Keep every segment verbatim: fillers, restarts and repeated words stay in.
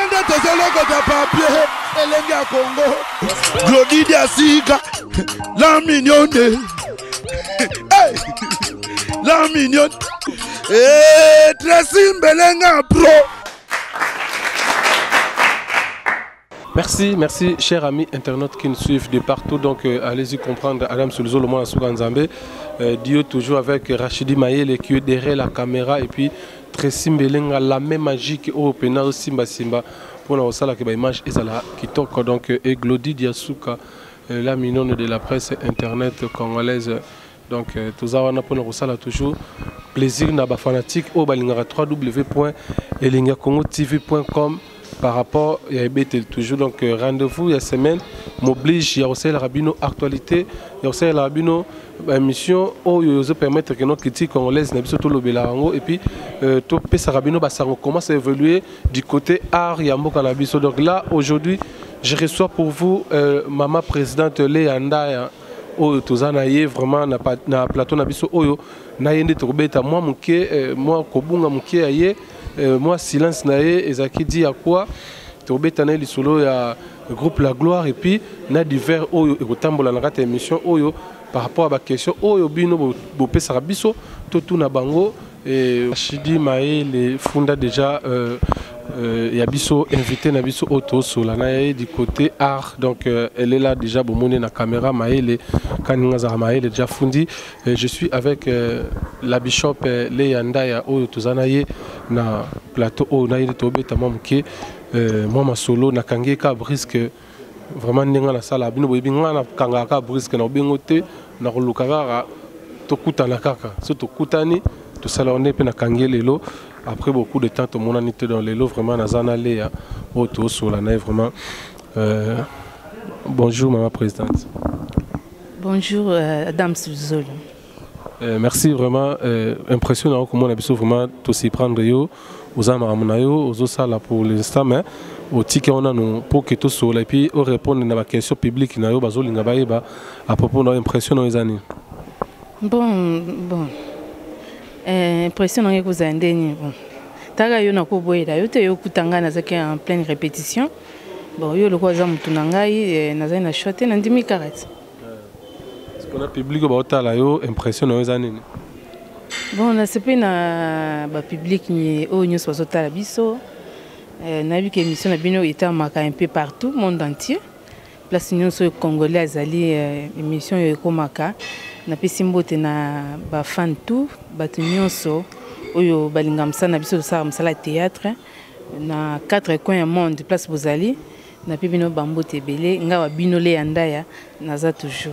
Nende tozoloko de papier. Elengi ya Congo. Glody Diasika. La mignonne. Hey. La mignonne. Eh, Tracy Mbelenga Pro. Merci, merci, chers amis internautes qui nous suivent de partout. Donc, euh, allez-y comprendre Adam Sulzo, le monde à Nzambe. Euh, Dio toujours avec Rachidi Maïle qui est derrière la caméra. Et puis, Tracy Mbelenga, la même magie que au Pena Simba Simba. Pour nous, ça, la image est là qui toque. Donc, et Glody Diasuka, euh, la mignonne de la presse internet congolaise. Donc, euh, tout ça, on a pour nous, ça, toujours plaisir, n'a pas fanatique. Au balingara w w w point elinga congo t v point com. Par rapport à toujours donc rendez-vous il y a semaine m'oblige il y a aussi la rabino actualité il y a aussi la rabino émission où il nous permettre que nos critiques congolaises n'habituent tout le bélarango et puis tout ça rabino bah ça commence à évoluer du côté art yambo cannabis. Donc là aujourd'hui je reçois pour vous euh, maman présidente Léa Ndaya au tozanaye vraiment na na plateau na biso oyo na yende tobeta moi muke moi kobunga muke aye. Euh, moi, silence nae, ezaki dit à quoi tobetane lisolo ya groupe La Gloire et puis na divers oyo ekotambola na kata émission oyo par rapport à la question oyo bino bopesa biso tout na bango et Rachidi Maïle fonda déjà euh, euh, Yabiso invité Nabiso Auto Solana du côté art. Donc euh, elle est là déjà pour monter la caméra. Maïle Kaninga Maïle déjà fondi. Je suis avec euh, la bishop euh, Léa Ndaya au Tozanaye na plateau au Naïle Tobe Tamamke. Moi ma solo na kangeka brisque vraiment ninga na sala bino boyebinga na kangaka brisque na bengote na kolukaka to kutana kaka so to kutani to sala on pe na kangelelo. Après beaucoup de temps, tout le monde était dans les lots, vraiment, dans un allée, autour sur la neige, vraiment. Euh, bonjour, maman présidente. Bonjour, euh, Adam Sulzo. Euh, merci, vraiment. Euh, impressionnant comment on a pu vraiment tout s'y prendre, aux amaramonayo, aux osala pour l'instant, mais au ticket, on a nous pour que tout soit et puis, on répond à la question publique, à propos de l'impression dans les années. Bon, bon. Impression que vous avez bon. Taga yo na ko boyeda yo te yo kutanga na zaki en pleine répétition. Bon yo le ko za mutu nangai na za na shoté na ndimi karate. Est-ce qu'on a public ba otala yo impression na za nini? Bon na sepe na ba public ni o nyo so tala biso. Na vu que émission na bino était marqué un peu partout monde entier. Place nyo so congolais azali émission yo ko maka. Na pesi mbote na ba fan tout batu nyonso oyo balinga msana biso sa msala théâtre na quatre coins du monde place bozali na pibino bambote belé ngawa bino Léa Ndaya naza toujours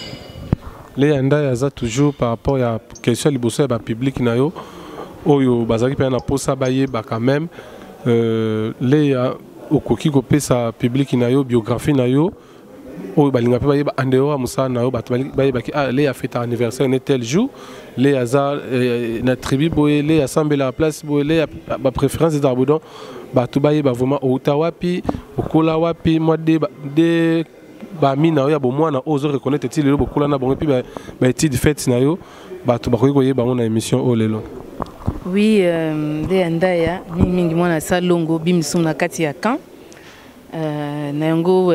Léa Ndaya za toujours par rapport à question liboso ya ba public na yo oyo bazaki pe na posa baye ba quand même euh Léa okoki ko pesa public na yo biographie na yo. Oh, balinga pe bayeba andeo musa na yo bato bayeba ki ah Léa fait anniversaire ne tel jour Léa za na tribu boye Léa sambela place boye Léa ba préférence des arbodons bato bayeba vraiment outa wapi okola wapi moi de de ba mina yo ya bo mwana ozo reconnaître ti lelo bokola na bongo pi ba ba ti de fête na yo bato bakoki koyeba na émission o lelo. Oui, Léa Ndaya mingi mwana salongo bimsum na kati ya kan euh na yango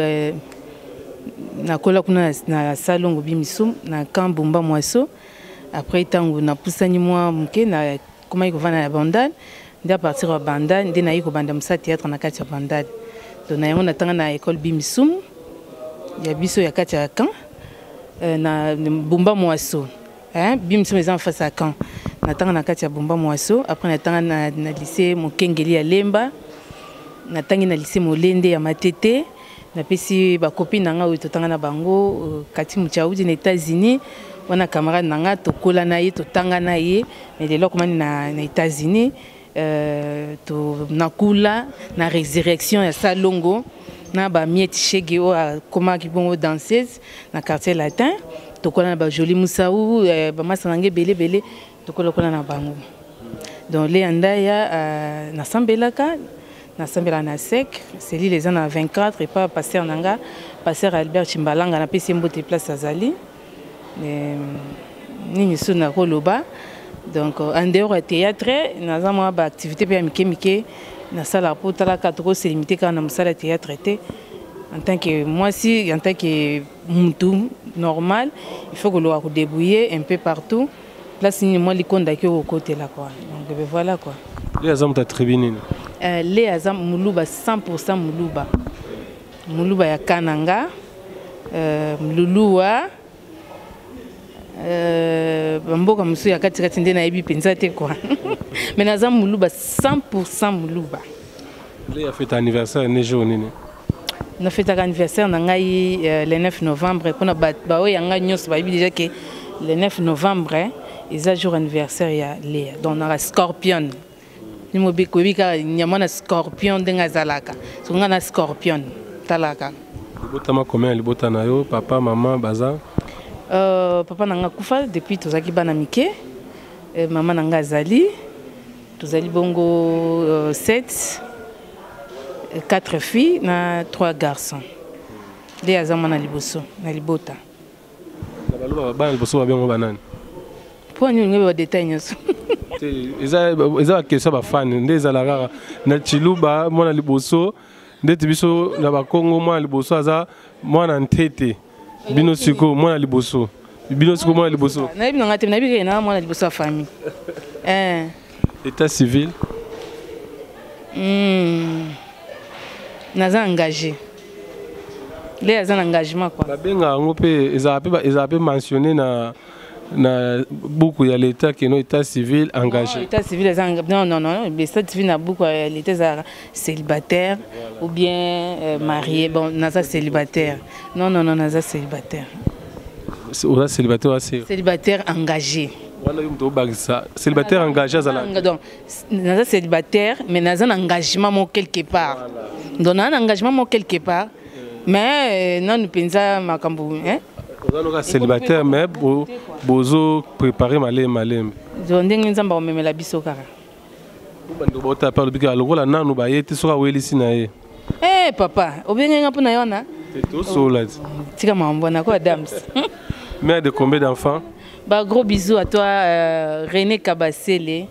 na kola kuna na salongo bimisum na kambumba mwaso après tango na pusani mwa mke na kuma iko vana na bandane ndia partir wa bandane ndi na iko banda msa théâtre na kati ya bandane donc na yango na tanga na école bimisum ya biso ya kati ya kan na bumba mwaso hein bimisum les enfants face à kan na tanga na kati ya bumba mwaso après na tanga na, na lycée Mokengeli ya Lemba na tangi na lycée Molende ya Matete. Na pesi ba copine nanga oyo totanga na bango kati muchaudi na États-Unis wana camarade nanga tokola na ye totanga na ye mais lelo komani na na États-Unis euh to nakula na résurrection ya salongo na ba miette shege o koma ki bongo danseuse na quartier latin tokola na ba joli musaou ba masanange belé belé tokola kola na bango donc Léa Ndaya na sambelaka na sambela na sec c'est lui les ans vingt-quatre et pas pasteur nanga pasteur Albert Chimbalanga na pesi mbote place azali euh ni so na koloba donc en dehors du théâtre na za moi ba activité pe mike mike na sala pour talaka trop c'est limité quand on sala théâtre été en tant que moi si en tant que mutu normal il faut que l'on se débrouiller un peu partout là c'est moi les comptes qui au côté là quoi donc voilà quoi les azam ta tribune euh les azam muluba cent pour cent muluba muluba ya kananga euh mluluwa euh mboka musu ya kati kati ndena yebi penza te quoi mais nazam muluba cent pour cent muluba les a fait anniversaire ne journée na fête anniversaire na ngai le neuf novembre pour na ba ba oya nga nyos ba bi déjà que le neuf novembre ils a jour anniversaire ya Léa donc na scorpion ni mo bi ko bi ka nyama na scorpion denga zalaka so nga na scorpion talaka botama combien le botana yo papa maman baza euh papa na nga kufa depuis tozaki bana mike maman na nga zali tozali bongo euh, sept quatre filles na trois garçons. Les azama na liboso na libota. Na baluba bana liboso ba bengo banani. Pour nous ngebe ba détail nyoso. Eza eza question ba fan ndeza la rara na chiluba mona liboso ndeti biso na ba Kongo mona liboso aza mona ntete bino siko mona liboso bino siko mona liboso. Na bino ngate na bino na mona liboso famille. Eh. État civil. Hmm. Naza engagé. Les a un engagement quoi. Ba benga ngo pe eza pe eza pe mentionné na na beaucoup ya l'état que no état civil engagé. L'état civil non non non, l'état civil na beaucoup l'état célibataire ou bien euh, marié. Bon, naza célibataire. Non non non, naza célibataire. C'est ou célibataire assez. Célibataire engagé. Voilà yum to bagisa. Célibataire engagé à la. Donc naza célibataire mais naza un engagement quelque part. Voilà. Donc on a un engagement quelque part, mais non nous pensons makambu hein. On a célibataire mais bo bozo préparer malé malé. Donc ndenge nzamba o memela biso kaka. Bando bota parle bika lokola nanu ba yete soka welisi na ye. Eh papa, obenga mpona yona? To sola. Tika mambona ko Adams. Mère de combien d'enfants? Bah gros bisous à toi euh, René Kabasele.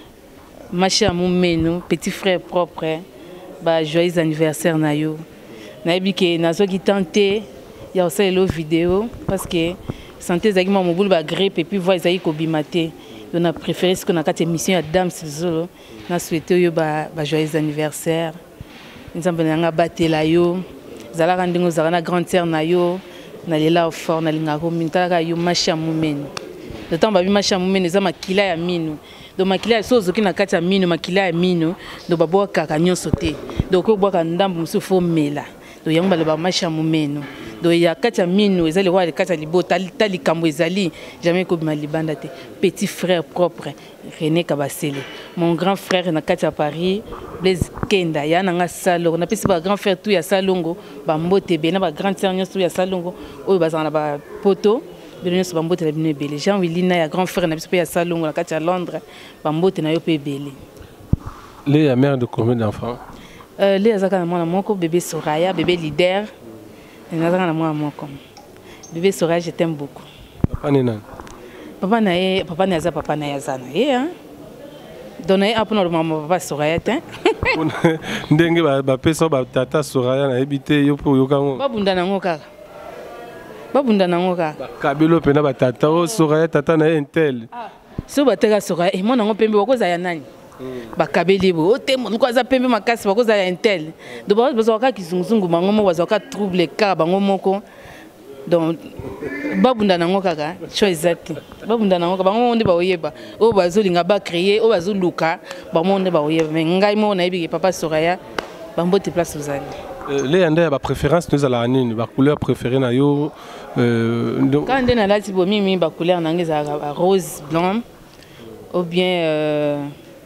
Ma chère Moumeno, petit frère propre. Bah joyeux anniversaire na yo. Na biki na zo ki tenté ya aussi le vidéo parce que santé zaki ma mobile ba grippe et puis voir zaki ko bimate. On a préféré ce qu'on a quatre émissions à Dame Zolo. Na souhaité yo ba ba joyeux anniversaire. Nzambe nga batela yo. Zala randingo zala na grande sœur na yo. Na lela fort na linga ko mintaka yo macha mumeno. De temps ba bi macha mumeno za makila ya minu. Donc makila sozo ki na kati ya mino makila ya mino do babo kaka nyonso te donc ko bwaka ndambu musu fo mela do yango bale ba masha mumeno do ya kati ya mino ezali wa kati ya libota tali kambo ezali jamais ko bima libanda te petit frère propre René Kabasele mon grand frère na kati ya Paris Blaise Kenda ya na nga salo na pesi ba grand frère tout ya salongo ba mbote be na ba grande sœur nyonso ya salongo oyo bazana ba poto Benoît Bambote la bino belé Jean Willina ya grand frère na biso ya salongo na kati ya Londres Bambote na yo pe belé. Les ya mère de combien d'enfants? Euh les azaka na mwana moko bébé Soraya bébé leader. Les azaka na mwana moko. Bébé Soraya je t'aime beaucoup. Papa nena. Papa na ye papa na za papa na ya zana ye hein. Donner apona le maman papa Soraya te. Ndenge ba ba pesa ba tata Soraya na ebité yo po yo kango. Babunda na ngoka. Babunda nango ka kabelo pena batata o Soraya tata na intel so bateka Soraya e mwana ngo pembe bakoza ya nani bakabeli bo ote mo ko za pembe makasi bakoza ya intel do bazo ka kizunguzungu bango mo bazo ka trouble ka bango moko donc babunda nango kaka cho exact babunda nango bango onde ba oyeba o bazo linga ba créer o bazo luka ba monde ba oyeba mais ngai mo na yebi papa Soraya bambote place ozali. Les Andais ont préférence nous à la nine, la couleur préférée na yo. Quand on a la tibo mimi ba couleur nange za rose blanc ou bien euh,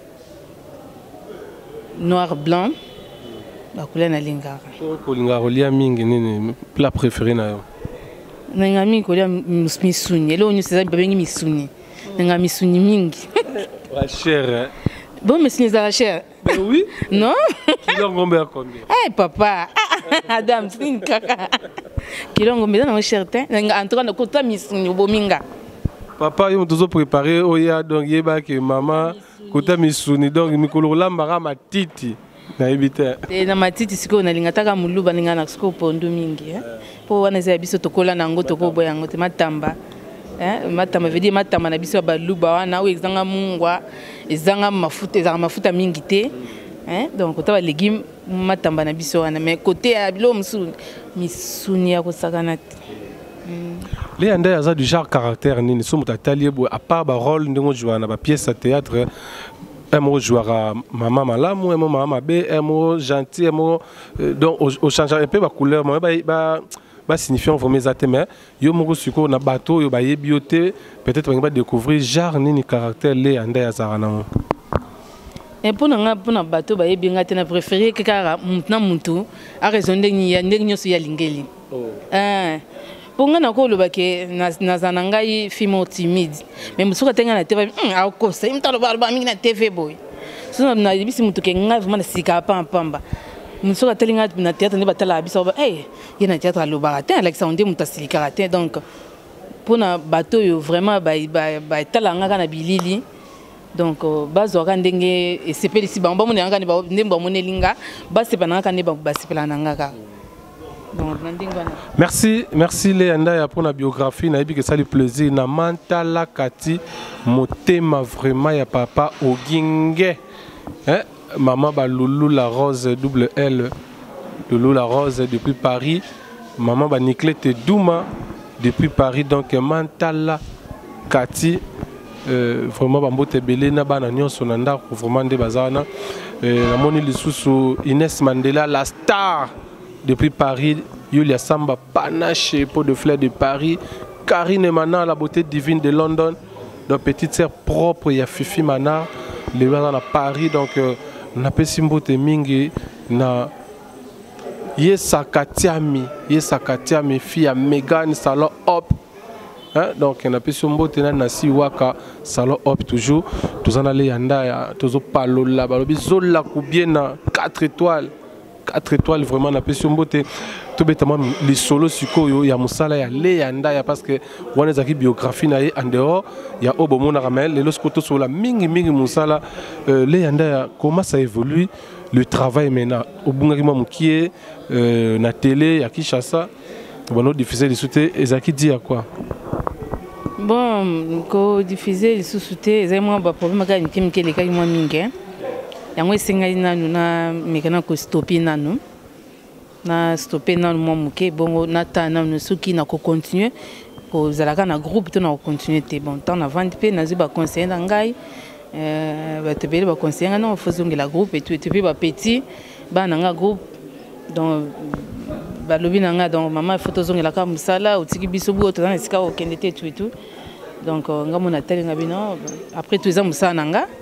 noir blanc ba couleur na lingara. Ko lingara lia mingi nini plat préféré na yo. Nanga mingi ko lia misuni, lo nyu seza babengi misuni. Nanga misuni mingi. La chair. Bon mais c'est la chair. Oui. Non? Kilongo mbea combien? Eh papa. Adam sin kaka. Kilongo mbea na chertin. En tout cas na kota misuni bominga. Papa yo tozo préparer oya donc yeba que maman kota misuni donc mikolo lambara matiti. naibite e na matiti siko na linga taka muluba linga na siko pondu mingi eh po wana za biso tokola na ngo tokobo yango te matamba eh matamba veut dire matamba na biso ba luba wana o ezanga mungwa ezanga mafuta ezanga mafuta mingi te eh donc otaba légumes matamba na biso wana mais côté ya bilo musu misuni ya kosakana te. Les Andaya a du genre caractère ni sommes tatali à part ba rôle ndongo jouer na ba pièce à théâtre un mot joueur à maman malamu un mot maman bé un mot gentil un mot donc au change un peu ba couleur ba ba ba signifiant vos mes atemé yo moko suko na bateau yo ba yebioté peut-être on va découvrir genre ni caractère les Andaya zarana. Et pour nous, pour nous bateau ba yebi ngate na préféré que kara na muntu a raison de ni ya ndenge nyoso ya lingeli. Ah pour nga na ko lo bake na zanangai fimo timide mais musuka tenga na T V a ko sa imtalo ba ba mingi na T V boy so na bisi mutu ke nga vraiment sika pa pamba musuka telinga na théâtre ne batala biso ba eh ye na théâtre lo ba te Alexandre muta sika te donc pour na bateau yo vraiment ba ba tala nga na bilili donc bazo ka ndenge et sepeli si ba mona nga ne ba ndemba monelinga ba sepana ka ne ba ba sepela na nga ka. Merci, merci Léanda pour la biographie. Na que ça lui plaisir. Na mantala kati motema vraiment ya papa Oginge. Hein? Maman ba Loulou la Rose double L. Loulou la Rose depuis Paris. Maman ba Niclette Douma depuis Paris. Donc mantala kati euh, vraiment ba mbote belé na ba na nyonso na ndako vraiment de bazana. Euh, na moni lisusu Inès Mandela la star. Depuis Paris, Yulia Samba Panache, Pot de fleurs de Paris, Karine Mana, la beauté divine de London, donc petite sœur propre, il y a Fifi Mana, les gens à Paris, donc on a Pessimbote Mingi, na Yesakatiami, Yesakatiami, fille à Megan, salon hop. Hein? Donc on a Pessimbote Nasi Waka, salon hop toujours, tous en allés yanda, tous au palo là, balobi zola kubiena, quatre étoiles. quatre étoiles vraiment na pession beauté tout bêtement les solos suko ya musala ya Léanda ya parce que on a zaki biographie na en dehors ya obomo na ramel les loskoto sur la mingi mingi musala Léanda comment ça évolue le travail maintenant au bungaki mamukie na télé ya Kinshasa bon diffuser les sous-té ezaki dit à quoi bon ko diffuser les sous-té ezai ba problème ka nkimike le ka mo mingi yango esengai nanu na mekana ko stopper nanu na stopper nanu mo muke bongo na ta nanu soki na ko continuer ko zalaka na groupe to na ko continuer te bon temps na vente pe na ziba conseiller na ngai euh ba te bele ba conseiller na fozongi la groupe et tout et puis ba petit ba na nga groupe donc ba lobi na nga donc maman photo zongi la ka musala otiki biso bu to na sika o kendete tout et tout donc nga mona tele nga bino après tout ça musala na nga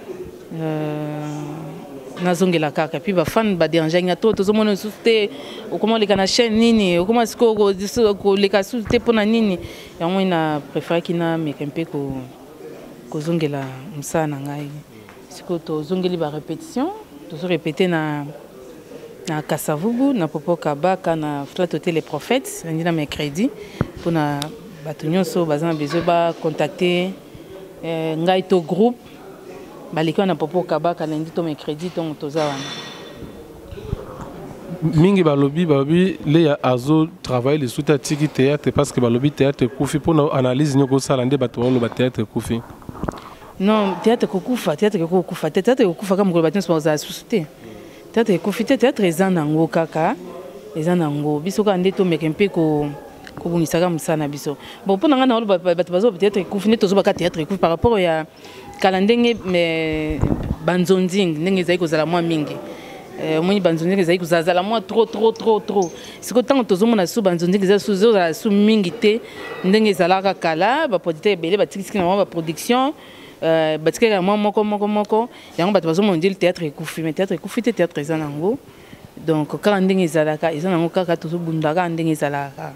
nazongela kaka puis ba fan ba déranger nga to to mona souté o comment les kana chaîne nini o comment siko ko les ka souté pona nini yango ina préfère kina mekempe ko ko zongela msana ngai siko to zongeli ba répétition to so répéter na na Kasavubu na Popo Kabaka na Flatoté les prophètes ndina mercredi pona bato nyonso bazana besoin ba contacter ngai to groupe balika na Popo Kabaka lundi to mercredi to tozawana mingi balobi balobi les azo travailler les sous tiki théâtre parce que balobi théâtre kufi pour analyse nyoko sala nde bato lo ba théâtre kufi non théâtre kokufa théâtre kokufa théâtre kokufa comme bato sport za société théâtre kufi théâtre ezanango kaka ezanango biso ka nde to mekempe ko ko bunisaka musana biso bon pour nga na bato bazo théâtre kufi ne tozo ba théâtre kufi par rapport ya kalandenge mais banzonding ndenge zai kozala mwa mingi euh moni banzonding zai kozala mwa trop trop trop trop siko tango tozomona su banzonding za su za su mingi te ndenge zalaka kala ba producteur belé ba tikisi na ba production euh ba tikika mwa moko moko moko yango bato bazomona ndile théâtre ekufi mais théâtre ekufi te théâtre ezanango donc kala ndenge zalaka ezanango kaka tozobundaka ndenge zalaka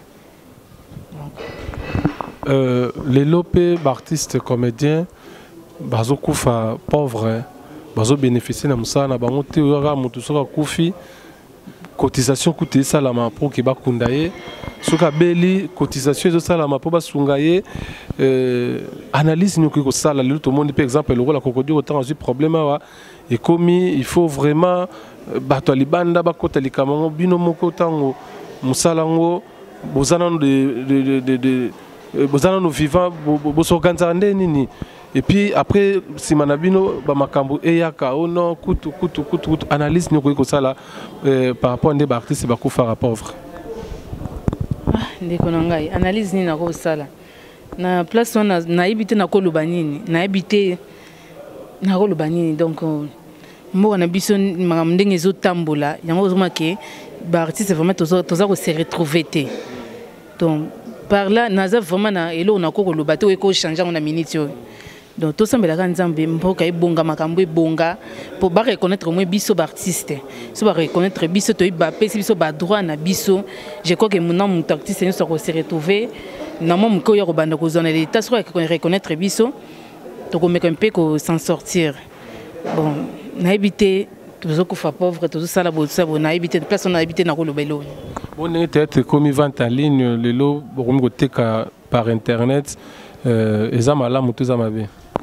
euh les lopé artistes comédiens bazo kufa pauvre bazo bénéficier na musana bango te yora mutu soka kufi cotisation coûte salama pour que bakunda ye soka beli cotisation zo salama pour basunga ye euh analyse nyoko ko sala le tout monde par exemple le rôle kokodi autant eu problème wa et comme il faut vraiment bato libanda bakota likamango bino moko tango musalango bozana de de de de bozana no vivant bosorganiza nini. Et puis après si manabino ba makambo eyaka ono kutu kutu kutu kutu analyse nyoko ko sala par rapport à des artistes ba ko faire pauvre. Ah ndeko nangai analyse ni na ko sala na place on na ibité na ko lubanini na ibité na ko lubanini donc mo na biso makambo ndenge zo tambola yango zoma ke ba artiste vraiment toza toza ko se retrouver té donc par là naza vraiment na elo na ko ko lubato ko changer on a minute. Donc tout ça me l'a nzambe mboka ebonga makambo ebonga pour ba reconnaître moi biso artiste so ba reconnaître biso to ba pesi biso ba droit na biso. Je crois que mon nom artiste nous sera se retrouver na mo mko ya ko banda ko zona l'état so reconnaître biso to ko meka mpe ko s'en sortir. Bon na habité toujours ko fa pauvre toujours ça la bo ça bon na habité place on a habité na ko lobelo. Bon peut-être comme vente en ligne le lo bokomi ko teka par internet euh eza malamu to za mabe.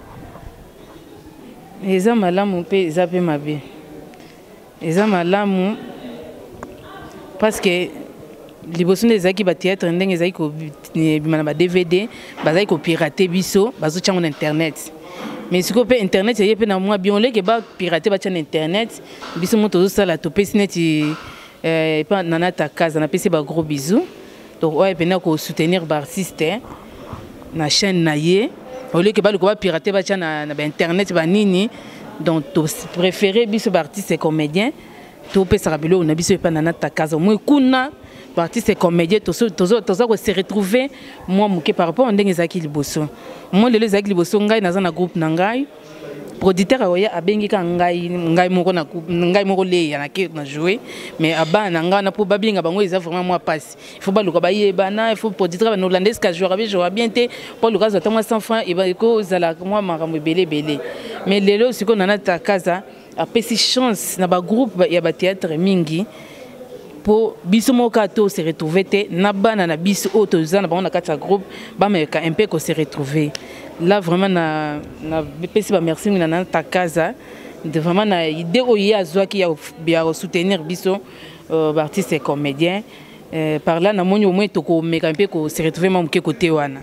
Eza malamu pe eza pe mabe. Eza malamu parce que liboso des aki ba théâtre ndenge ezaki ko bimana ba D V D bazaki ko pirater biso bazo tchango na internet. Mais ce que peut internet c'est pe na moi bien leke ba pirater ba tchango internet biso moto zo sala to pe sineti euh pas nana ta casa na pesi ba gros bisous. Donc ouais pe na ko soutenir ba artiste na chaîne na ye. Au lieu que ba le ko ba pirater ba tchango na internet ba nini donc to préférer biso ba artiste comédien to pe sarabelo na biso pa nana ta casa moi kuna artiste et comédien tous tous tous se retrouver moi muke par rapport à ndenge zaki liboso moi lelo zaki liboso ngai naza na groupe na ngai producteur oya abengi ka ngai ngai moko na ngai moko le ya na ke na jouer mais abana ngai na po babinga bango eza vraiment moi passe il faut ba luka ba yebana il faut producteur ba hollandais ka jouer bien jouer bien te pour le cas de moi cent francs et ba ko zala moi makambo belé belé mais lelo siko nana ta casa a pesi chance na ba groupe ya ba théâtre mingi pour biso moka to se retrouver te na bana na biso auto zana ba on a quatre groupe ba me ka un peu ko se retrouver là vraiment na na pesi ba merci na ta casa de vraiment na idée o ya zo ki ya bien soutenir biso artiste et comédien par là na moni au moins to ko me ka un peu ko se retrouver même ke côté wana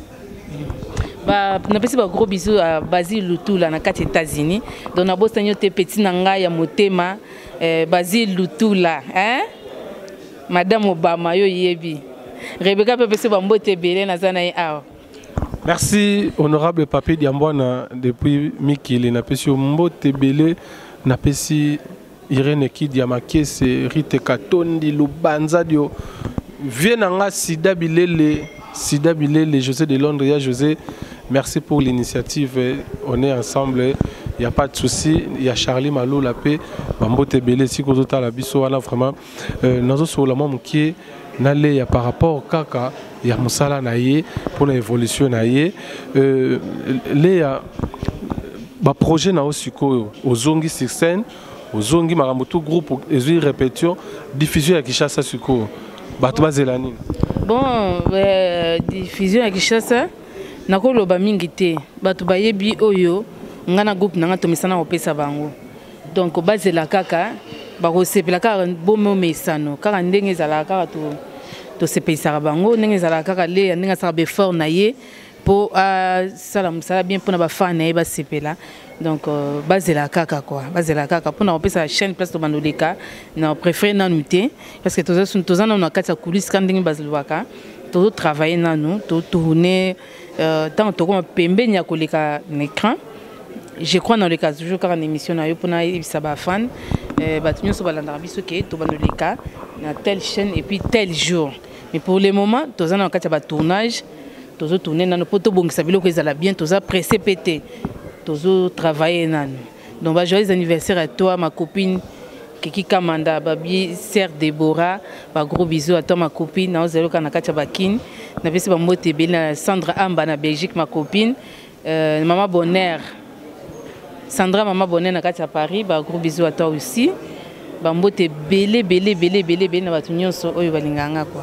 ba na pesi ba gros bisous à Basile Lutula na quatre États-Unis donc na bosanyo te petit na nga ya motema Basile Lutula hein Madame Obama yo yebi Rebecca pepe se bambote belé na zana awa. Merci honorable Papi Diambwana depuis Mikili na pesi mbote belé na pesi Irene Kidiamake se Rite Katondi Lubanza dio vienanga Sida Bilele Sida Bilele José de Londres ya José merci pour l'initiative on est ensemble il y a pas de souci il y a Charlie Malou la paix bambote belé si ko zota la biso wana vraiment euh nazo sur la mom qui nale ya par rapport kaka ya musala na ye pour l'évolution na ye euh les ba projet na osiko ozongi sur scène ozongi makambo tout groupe ezui répétition diffusion ya Kishasa siko bato bazelani bon euh, diffusion ya Kishasa nakoloba mingi te bato bayebi oyo ngana groupe nanga tomisana opesa bango donc bazela kaka bako sepela kaka bomo mesano kaka ndenge ezala kaka to to sepesa bango ndenge ezala kaka le ndenge sa be fort na ye po a sala musala bien pona ba fan na ye ba sepela donc bazela kaka quoi bazela kaka pona opesa chaîne place to bandoleka na préféré nanu te parce que toza sun toza na kati ya coulisses kan ndenge bazluwaka to travailler nanu to tourner euh tant to comme pembeni ya koleka l'écran. Je crois dans le cas toujours quand on émission na yo pona ibisa ba fan euh batunyo so balanda biso ke to bando le cas na telle chaîne et puis tel jour mais pour le moment toza na kati ba tournage tozo tourner na poto bongisa biloko ezala bien toza pressé pété tozo travailler nanu donc ba joyeux anniversaire à toi ma copine Kiki Kamanda babi Sœur Déborah ba gros bisous à toi ma copine na zelo kana kati ba kin na bisi ba mote bela Sandra Amba na Belgique ma copine euh maman Bonheur Sandra Maman Bonnet na kati à Paris ba gros bisous à toi aussi ba mbote belé belé belé belé belé na batu nyonso oyo balinganga quoi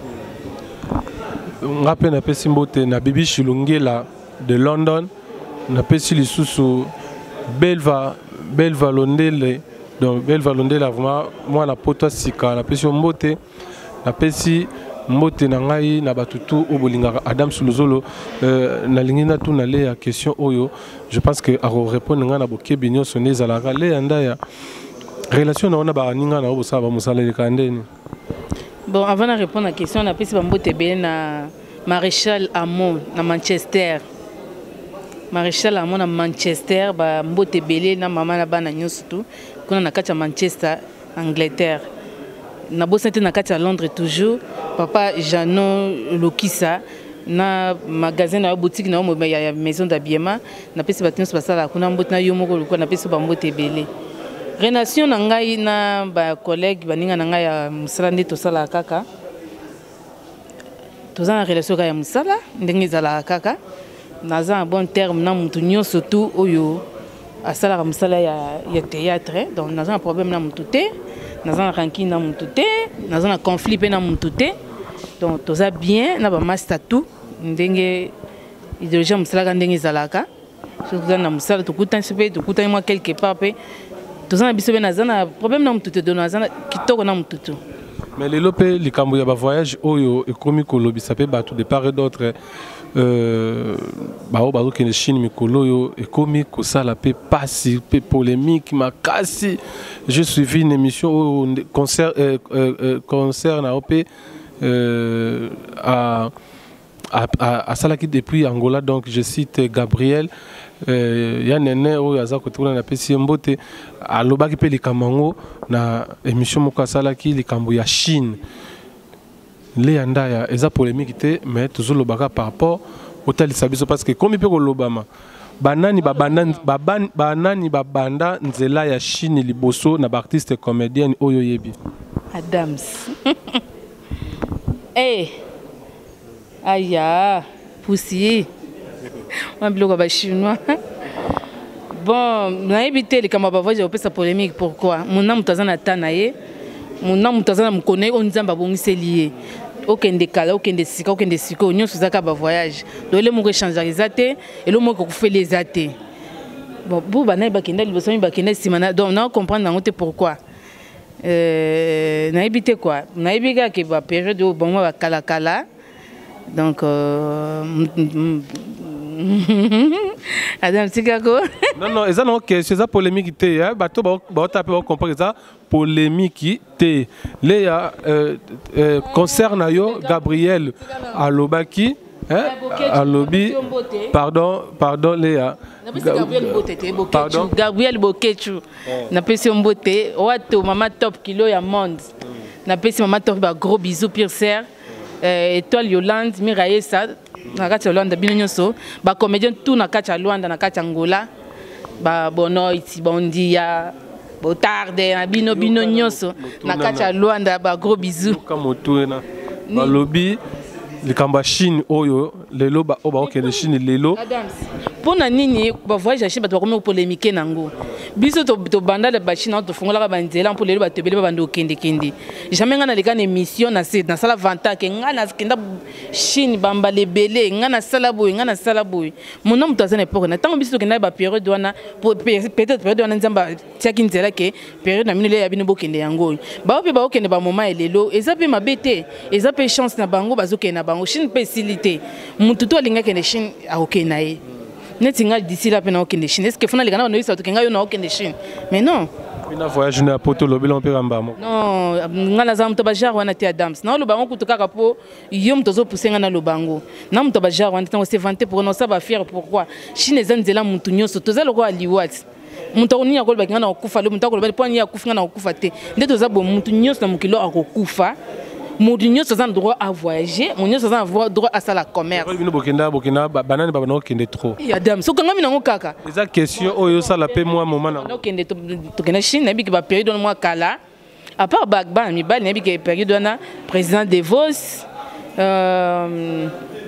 ngape na pesi mbote na Bibi Shilungela de London na pesi lisusu Belva Belva Londele donc Belva Londele vraiment moi na poto sika na pesi mbote na pesi mbote na ngai na batutu o bolingaka Adam Suluzolo euh, na lingi na tout na le ya question oyo je pense que a répondre nga na bokebi nyonso ne zalaka le anda ya relation na ona ba ninga na obo sa ba musala le kandeni. Bon, avant de répondre à la question, on a pris Bambote na Maréchal Amon na Manchester. Maréchal Amon na Manchester, Bambote Belé na maman na bana nyonso tout. Kuna na kati Manchester, Angleterre. Na bosante na kati Londres toujours. Papa Jano Lokisa na magasin na boutique na mo ya maison d'habillement. Na pesi batinso basala kuna mbote na yo moko lokwa na pesi Bambote Belé. Relation na ngai na ba collègue baninga na ngai ya musala ndi tosala kaka tozana relation ka ya musala ndenge zala kaka naza un bon terme na mutu nyonso tu oyo asala musala ya ya théâtre donc naza un problème na mutu te naza na rancune na mutu te naza na conflit pe na mutu te donc toza bien na ba master tout ndenge idéologie musala ka ndenge zalaka surtout na musala tukuta sipe tukuta moi quelque part pe tozana biso be nazana problème na mututu do nazana kitoko na mututu. Mais les lopé les kambo ya ba voyage oyo ekomi kolobi ça peut battre de part et d'autre euh ba o ba ko ne Chine mikolo yo ekomi ko sala pe pasi pe polémique makasi. Je suivi une émission au concert euh, euh, concert na op euh à à à Salaki depuis Angola donc je cite Gabriel il y a nene o yaza kotuna na pesi mbote alobaki pe likamango na émission moko Salaki likambo ya Chine le yandaya eza polémique te mais toujours lobaka par rapport au talisa biso parce que comme pe ko lobama banani ba banani ba banani ba banda nzela ya Chine liboso na ba artiste comédienne oyo yebi Adams eh aya poussier on bloque ba chinois bon na éviter les camarades voyage au sa polémique pourquoi mon nom tazana tanaye mon nom tazana me connaît on nzamba bongise lié aucun décalage aucun de sika aucun de sika on nyonso zaka ba voyage donc le mo changer les athées et le mo ko fait les athées bon bu bana ba kenda liboso ba kenda simana donc on comprendre nangote pourquoi euh na éviter quoi na éviter que ba période au bon ba kala kala donc euh Adam Sikako non non eza non que c'est polémique té hein bato ba ba taper on comprendre ça polémique té les euh, euh, concerne yo Gabriel Alobaki hein Alobi pardon pardon Léa Gabriel Boteté Bokechu Gabriel Bokechu na pesi mbote wato mama top kilo ya monde na pesi mama top ba gros bisous pire sœur étoile Yolande Miraesa na kati ya Luanda bino nyonso ba comédien tout na kati ya Luanda na kati ya Angola ba bono iti bondi ya botarde na bino bino nyonso na kati ya Luanda ba gros bisous comme tourna ba lobby likamba Chine oyo lelo ba oba okende Chine lelo pona nini ba voyage Chine ba to comme polémique nango biso to to banda le ba Chine to fongola ba nzela pour lelo ba tebele ba bando kende kende jamais ngana leka na émission na c'est na sala vanta ke ngana kenda Chine bamba lebele ngana sala boy ngana sala boy mon nom to zana époque na tant biso kenda ba période wana peut-être période wana nzamba tiaki nzela ke période na minele ya bino bokende yango ba pe ba okende ba moment elelo ezape mabete ezape chance na bango bazokena bango Chine pe silité mututu alinga kende Chine a okena ye neti nga d'ici là pena okende Chine est-ce que fona ligana no isa to kenga yo na okende Chine mais non ina voyage na poto lobelo on peut ramba mo non nga la zamu to ba jar wana ti Adams na lo bango kutoka kapo yo mtozo pousser nga na lo bango na mto ba jar wana tango se vanter pour non ça va fier pourquoi Chine zanzela mutu nyoso toza lo ko aliwat mutu oni yakolo ba nga na okufa lo mutu akolo ba poni yakufa nga na okufa te ndeto za bo mutu nyoso na mukilo akokufa Moudinho a droit à voyager, Moudinho a droit à la commerce. Bokenda, Bokenda, banane, banane, kende trop. Il y a dame. So quand même on kaka. Les questions, oh yo ça la paie moi moment na. Donc kende to kende Chine, nabi ki ba période dans moi kala. À part Bagba, mi ba nabi ki période na président de Vos. Euh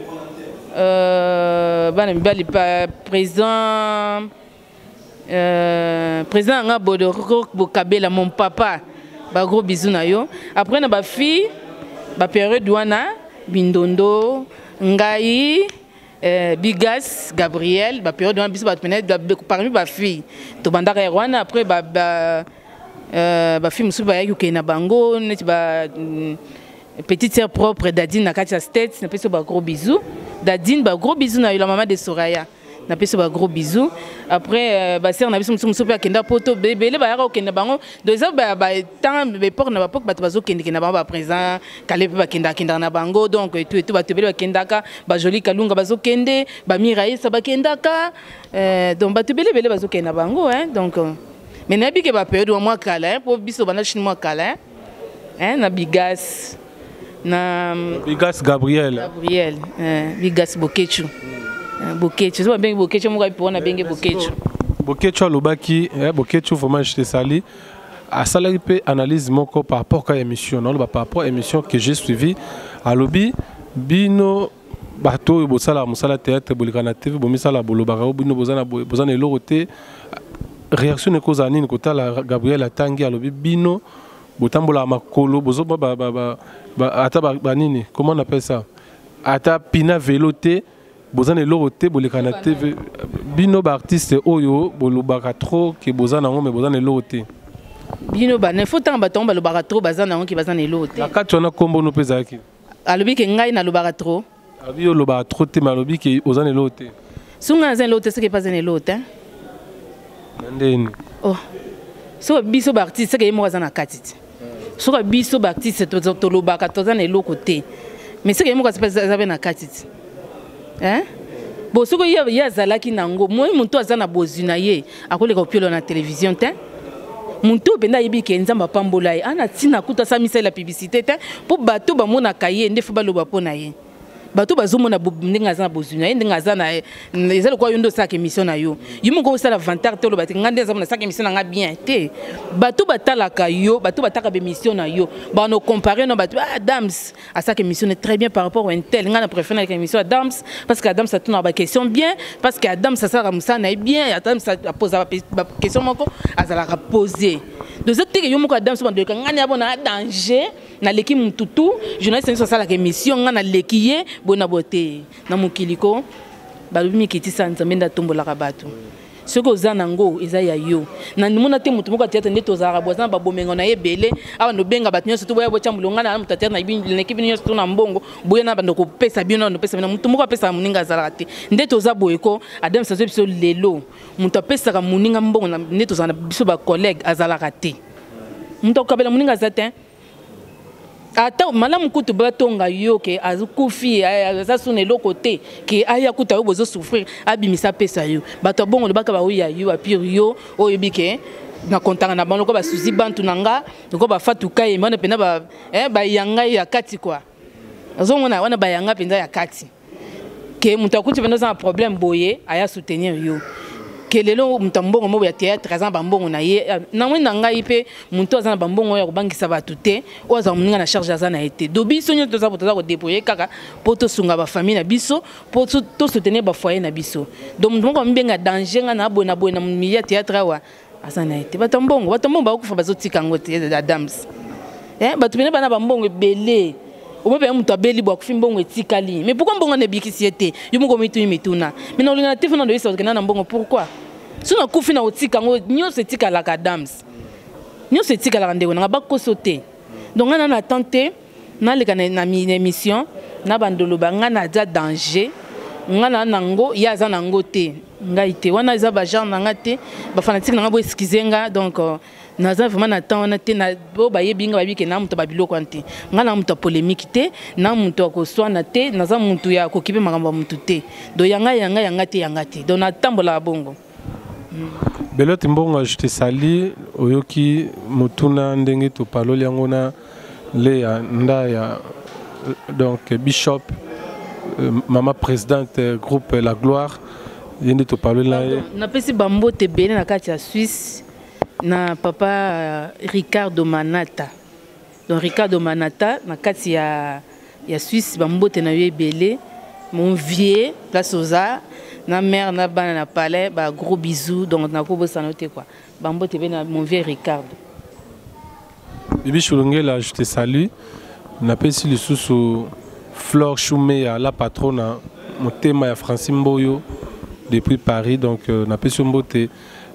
euh ba nabi ba li président euh président nga Bodoro Bokabela mon papa. Ba gros bisous na yo. Après na ba fille ba période wana bindondo ngai euh, Bigas Gabriel ba période on biso ba parmi ba fille to bandaka Rwanda après ba ba euh ba fille musu ba yaki na bango neti ba petite sœur propre Dadine na Katia States na peso ba gros bisous Dadine ba gros bisous na la maman de Soraya na peso ba gros bisous après ba sœur na biso musu musu pe akenda poto bébé ba yaka okenda bango deux ba ba temps be port na ba pok ba bazo kende na bango ba présent kale pe ba kenda kenda na bango donc tout et tout ba tebele ba kendaka ba joli kalunga bazo kende ba miraye sa ba kendaka euh donc ba tebele bele bazo kenda bango hein donc mais na bi ke ba période moi kala pour biso bana chinois kala hein na Bigas na Bigas Gabriel Gabriel euh Bigas Bokechu Bokechu so bengi Bokechu mo ka pona bengi Bokechu Bokechu alobaki eh Bokechu vraiment je te salue à salari pe analyse moko par rapport à émission non par rapport à émission que j'ai suivi alobi bino bato bosala musala théâtre bolikana T V bomisala bolobaka bino bozana bozana elorote réaction ko zanini kota la Gabriel atangi alobi bino botambola makolo bozo ba ba ba ata ba nini comment on appelle ça ata pina veloté bozana elorote bolikana T V bino ba artiste oyo bolobaka trop que bozana ngo mais bozana elorote bino ba ne faut tant ba tomba lobaka trop bazana ngo ki bazana elorote la kati wana kombo no peza ki alobi ke ngai na lobaka trop abi yo lobaka trop te malobi ke ozana elorote sunga zan elorote ce que pas zana elorote ndeni oh so biso ba artiste ke mo bazana katiti so biso ba artiste to to lobaka to zana elorote mais ce que mo ka zabe na katiti hein bon soko ya ya zalaki nango moi muntu azana bozuna ye akoleka opiolo na télévision te muntu benda yibi ke nzamba pambola ye ana tina kuta sa misala publicité te po bato ba mona kaye ndefu baloba pona ye bato bazomona ndenge azana bozuna ye ndenge azana ezali kwa yondo sa émission na yo yimo ko sala vingt te lo bati ngande azana sa émission nga bien te bato batalaka yo bato bataka be émission na yo ba no comparer no bato Adams à sa émission est très bien par rapport à un tel ngana préfère la émission Adams parce que Adams ça tourne ba question bien parce que Adams ça sera musana est bien Adams ça pose ba question moko azala poser de ce que yo moko Adams ba de ngani abona danger na leki mututu journaliste ça la émission ngana lekiye bona bote na mokiliko balumi kitisa nzambe tombola bato soko ozanango eza ya yo na mona te mutu moko théâtre ndeto za rabozana babomengo na yebele aba no benga bato nyonso to boya bocha mulonga na mutu théâtre na ibini l'équipe nyonso to na mbongo boya na bando ko pesa bino no pesa bino mutu moko pesa muninga zala te ndeto za boyeko Adam sazo biso lelo mutu pesa ka muninga mbongo na ndeto za biso ba collègue azala raté mutu ko kabela muninga za te ata malamu kutu batonga yo ke azukufi aza sune lokote ke aya kuta yo bozo souffrir abimisa pesa yo bato bongo le baka ba oya yo apir yo oyo bike na kontanga na bango ko ba suzi bantu nanga ko ba fatuka ye mona pena ba eh ba yanga ya kati kwa azomona wana ba yanga penza ya kati ke mutu akuti pena za problème boye aya soutenir yo kelelo mutambongo mo ya théâtre azana bambongo na ye na mwenda ngai pe muntu azana bambongo ya kubangisa batu te o azana muninga na charge azana ete do biso nyo toza botoza ko déployer kaka poto sunga ba famille na biso poto to soutenir ba foyer na biso donc moko mbenga danger nga na bona bona mi ya théâtre wa azana ete batambongo batambongo ba kufa bazotika ngote Adams eh batu bene bana bambongo belé au moins mutu abeli bwa kufi mbongo etikali mais pourquoi mbongo ne bikisi ete yo moko mitu mituna mais na olinga tefe na do isa kana na mbongo pourquoi suna kufi na otika ngo nyonso etikala ka Adams nyonso etikala ka ndeko na ba kosote donc ngana na tenter na leka na émission na bandolo ba ngana za danger ngana nango ya za nango te ngai te wana za ba genre nanga te ba fanatique nanga bo excuser donc naza vraiment na temps wana te na bo ba yebinga ba bike na muto ba biloko ante ngana muto polémique te na muto ko swana te naza muto ya ko kibe makambo muto te do yanga yanga yanga te yanga te do na tambola bongo. Belote mbongo je te salue oyoki mutuna ndenge to paloli ngona le ya nda ya donc Bishop euh, maman présidente euh, groupe La Gloire yende to paloli la na pesi bambo te bene na kati ya Suisse na papa uh, Ricardo Manata donc Ricardo Manata na kati ya ya Suisse bambo te na yebele mon vieux place oza na mère na bana na palais ba gros bisous donc na ko bossa noter quoi bambo te bene mon vieux Ricardo Bibi Chulungela je te salue na pesi le sous Flore Choumé la patronne motema ya Francine Mboyo depuis Paris. Donc euh, na pesio mbote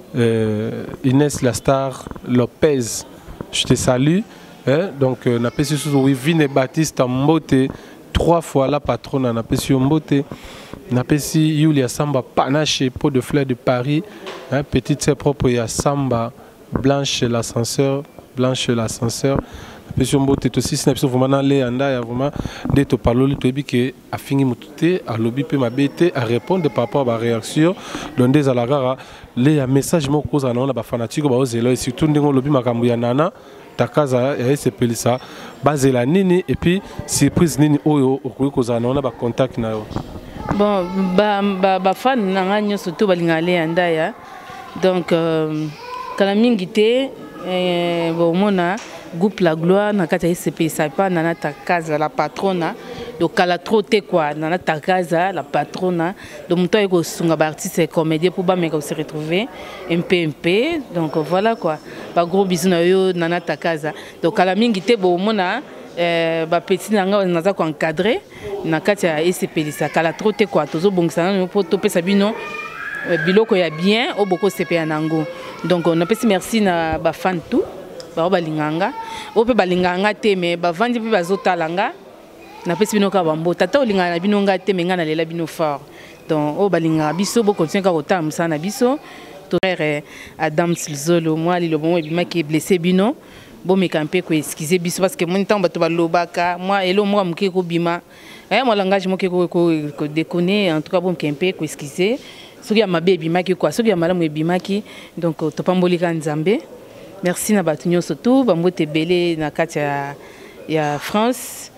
euh, Inès la star Lopez, je te salue. Hein? Donc euh, na pesio oui Vine Baptiste Mbote trois fois la patronne na pesio mbote. Na pesi Yulia Samba Panache Pot de Fleurs de Paris, hein? Petite sœur propre ya Samba Blanche l'ascenseur, Blanche l'ascenseur. Pesio mbote aussi c'est vraiment dans les anda ya vraiment de to parler to que a fini mutute a lobby pe mabete à répondre par rapport à la réaction donc des alagara les messages mo cause na ba fanatique ba ozelo et surtout ndingo lobby makambu ya nana takaza ya S P L ça bazela nini et puis surprise nini oyo okoki cause na ba contact na yo bon ba ba ba fan na nganyo surtout balinga le anda ya donc euh, kala mingi te eh, bon mona groupe La Gloire na kata S P ça pas nana takaza la patrona donc kala trop te quoi nana takaza la patrona donc muto eko sunga ba artiste et comédien pour ba meka se retrouver M P M P donc voilà quoi ba gros bisous na yo nana takaza donc kala mingi te bo mona euh ba petit nanga naza ko encadrer na kata S P ça kala trop te quoi tozo bongisa na po to pesa bino biloko ya bien o boko C P nango donc on appelle merci na ba fan tout ba balinganga o pe balinganga te me ba vandi pe bazotalanga na pesi bino ka bambo tata olingana na bino nga te me ngana lela bino fort donc o balinga biso bo continue ka kotam ça na biso to frère Adam Silzolo moi li le bon e bima ki blessé bino bo me camper ko excuser biso parce que mon temps bato balobaka moi elo moi mke ko bima eh moi langage mo ke ko ko déconner en tout cas bo me camper ko excuser soki ya mabe bimaki quoi soki ya malamu e bimaki donc to pambolika nzambe. Merci na batu nyonso tout bambote belé na kati ya ya France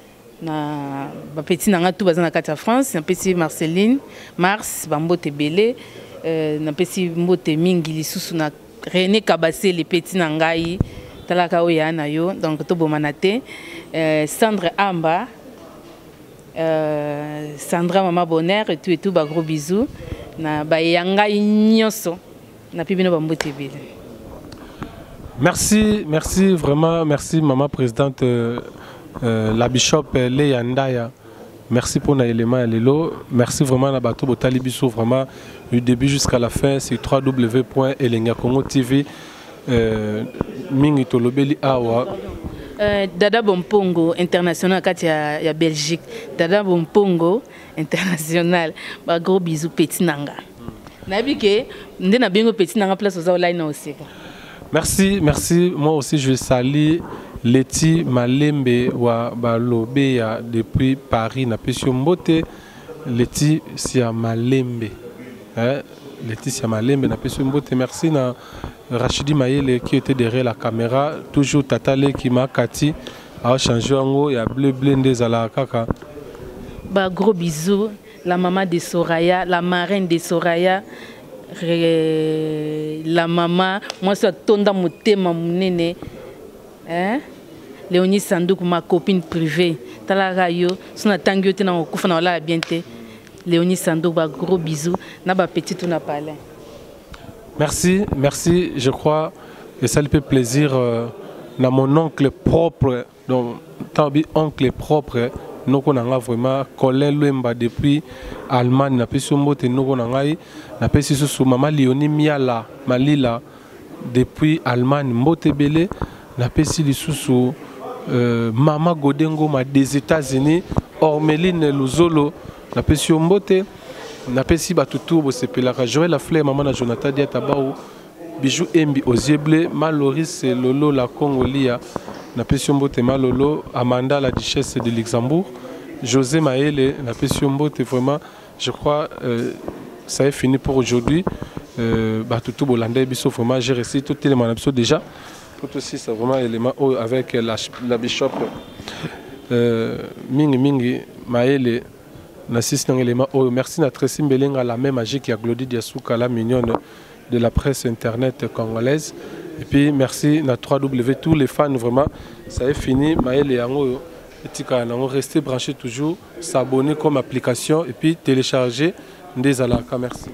na ba petit nanga tout baza na kati ya France na petit Marceline Mars bambote belé euh, na petit mbote mingi lisusu na René Kabase les petits nangai talaka oya na yo donc to bomana te euh, Sandre Amba euh, Sandra Mama Bonheur et tout et tout ba gros bisous na ba yanga nyonso na pibino bambote belé. Merci, merci vraiment, merci maman présidente euh, euh, la bishop Leya Ndaya. Merci pour l'élément Lelo. Merci vraiment à Bato Botali Bisso vraiment du début jusqu'à la fin. C'est w w w point elenga congo t v. Mingi Tolobeli Awa. Dada Bompongo international kati ya, ya Belgique. Dada Bompongo international. Ba gros bisous petit nanga. Nabi ke ndena bingo petit nanga place aux online aussi. Merci, merci. Moi aussi, je salue Leti Malembe wa Balobe depuis Paris. Na pesio mbote Leti Sia Malembe. Hein? Leti Sia Malembe na pesio mbote. Merci na Rachidi Mayele qui était derrière la caméra. Toujours Tatale qui m'a kati a changé en haut. Il y a bleu blindé à la kaka. Bah gros bisous. La maman de Soraya, la marraine de Soraya. La maman, moi c'est Tonda Motema Mounene, hein? Léonie Sandouk, ma copine privée, Talarayo, son attention est dans le coup, on a la bienté. Léonie Sandouk, bah gros bisous, n'a pas petit tout n'a pas l'air. Merci, merci, je crois que ça lui fait plaisir. Euh, dans mon oncle propre, donc tant oncle propre. Nous avons vraiment collé l'Emba depuis Allemagne. Nous avons sous Maman Léonie Miala, Malila, depuis Allemagne. Mbotebele, nous avons sous Maman Godengo des États-Unis, Ormeline Luzolo, nous avons Mbote, nous avons Batutou, Joël Lafleur, Maman Jonathan Diatabao, Bijou Embi Ozieble, Maloris Lolo la Congolia. Na Pession Mbote Malolo, Amanda la duchesse de Luxembourg, José Maëlle, la Pession Mbote vraiment, je crois, euh, ça est fini pour aujourd'hui. Euh, bah, tout le monde biso vraiment, j'ai réussi tout les éléments déjà. Tout aussi, c'est vraiment élément avec la, la bishop euh, Mingi Mingi Maëlle, n'assiste un élément. Merci à Tracy Mbelenga, la même magie qui a Glody Diasouka, la mignonne de la presse internet congolaise. Et puis merci à w w w tous les fans vraiment ça est fini Maël et Ango on rester branché toujours s'abonner comme application et puis télécharger des alaka merci.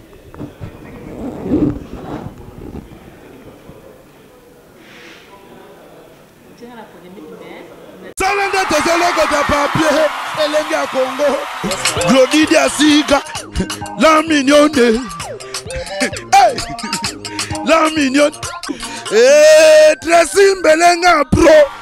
Salon Nde tozoloko ta papier elenge ya Congo Glody Diasika la mignonne hey la mignonne eh Tracy Mbelenga pro